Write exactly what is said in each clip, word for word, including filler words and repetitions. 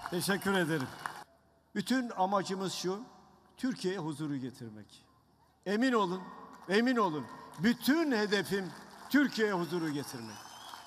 Teşekkür ederim. Bütün amacımız şu, Türkiye'ye huzuru getirmek. Emin olun, emin olun. Bütün hedefim Türkiye'ye huzuru getirmek.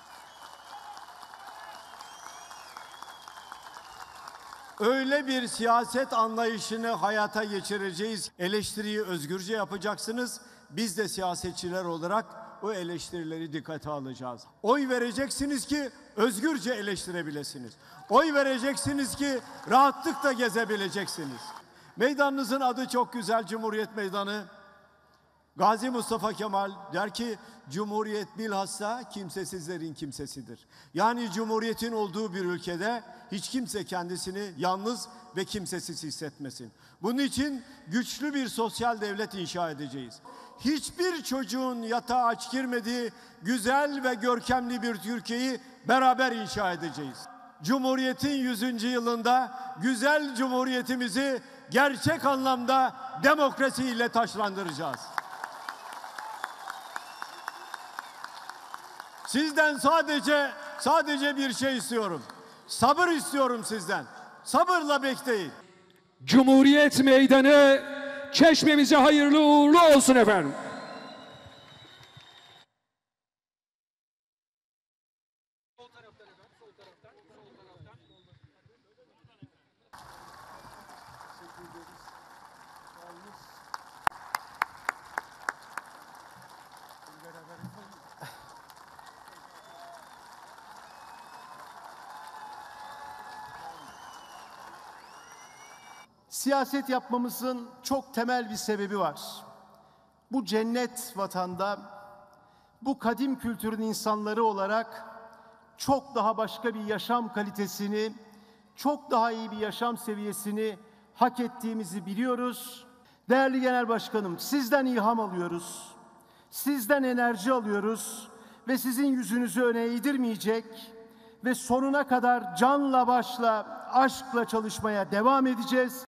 Öyle bir siyaset anlayışını hayata geçireceğiz. Eleştiriyi özgürce yapacaksınız. Biz de siyasetçiler olarak o eleştirileri dikkate alacağız. Oy vereceksiniz ki özgürce eleştirebilirsiniz. Oy vereceksiniz ki rahatlıkla gezebileceksiniz. Meydanınızın adı çok güzel, Cumhuriyet Meydanı. Gazi Mustafa Kemal der ki, Cumhuriyet bilhassa kimsesizlerin kimsesidir. Yani Cumhuriyetin olduğu bir ülkede hiç kimse kendisini yalnız ve kimsesiz hissetmesin. Bunun için güçlü bir sosyal devlet inşa edeceğiz. Hiçbir çocuğun yatağa aç girmediği güzel ve görkemli bir Türkiye'yi beraber inşa edeceğiz. Cumhuriyetin yüzüncü yılında güzel Cumhuriyetimizi gerçek anlamda demokrasiyle taçlandıracağız. Sizden sadece sadece bir şey istiyorum. Sabır istiyorum sizden. Sabırla bekleyin. Cumhuriyet Meydanı Çeşme'mize hayırlı uğurlu olsun efendim. Siyaset yapmamızın çok temel bir sebebi var. Bu cennet vatanda, bu kadim kültürün insanları olarak çok daha başka bir yaşam kalitesini, çok daha iyi bir yaşam seviyesini hak ettiğimizi biliyoruz. Değerli Genel Başkanım, sizden ilham alıyoruz, sizden enerji alıyoruz ve sizin yüzünüzü öne eğdirmeyecek ve sonuna kadar canla başla, aşkla çalışmaya devam edeceğiz.